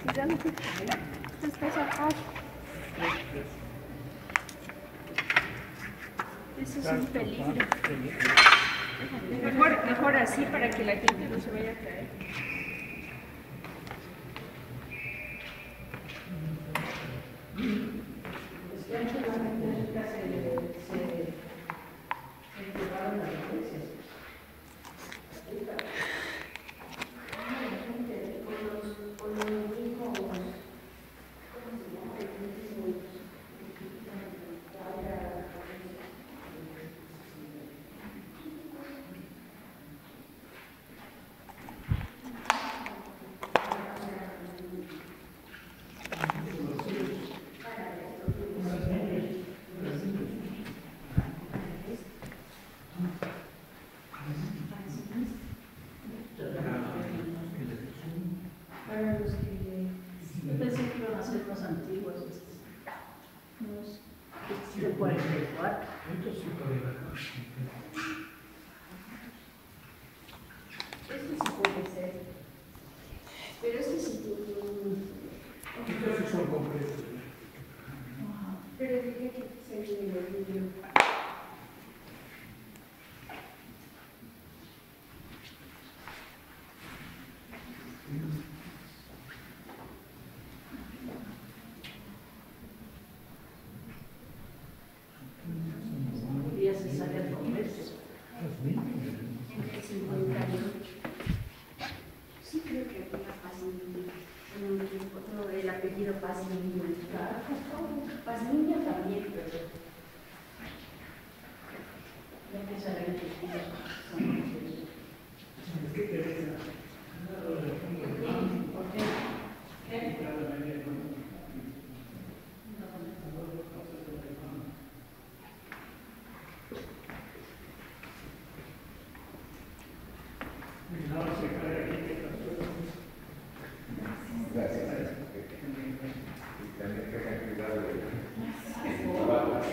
Susana, tú estás acá. Eso es un peligro. Mejor así para que la gente no se vaya a caer. Para los que yo pensé que iban a ser más antiguos, de 44. Este sí puede ser, pero este sí tiene Estos sí son completos. pero dije que se viene el video. Ya se sale al comercio. En el 58. Sí, creo que aquí la Pazmiña. No, el apellido Pazmiña. Pazmiña también, pero ya que sale el apellido. ¿Qué te ves? Gracias. También tengan cuidado en el trabajo.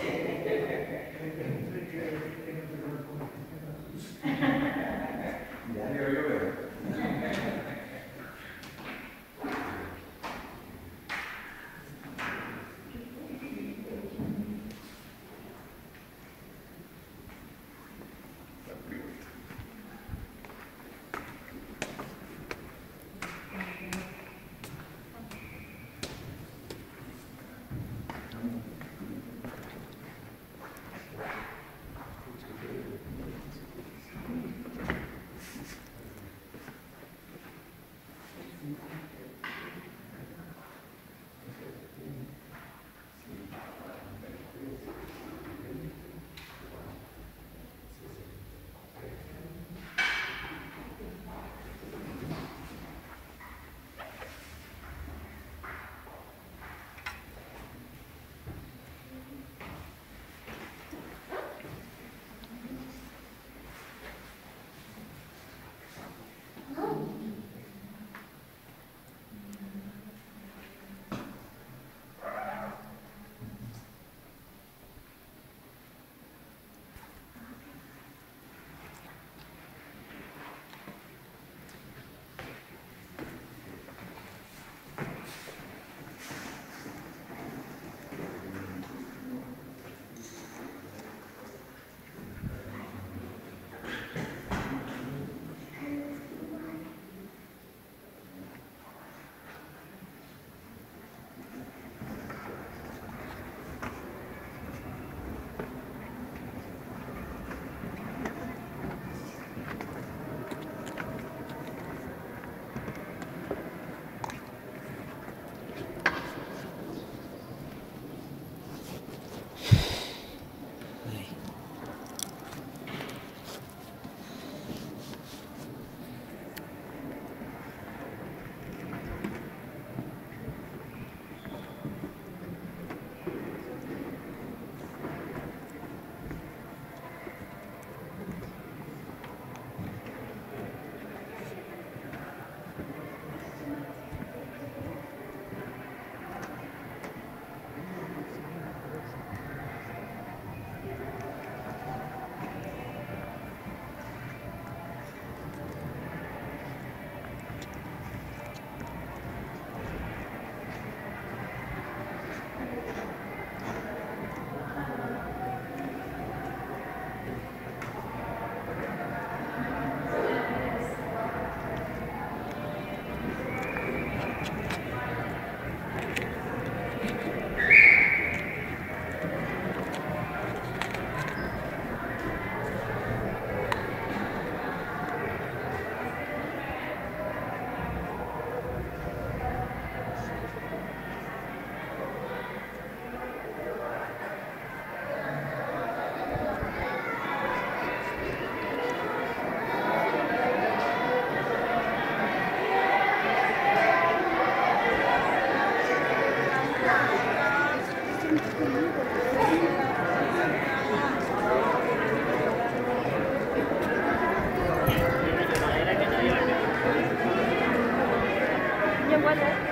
buena.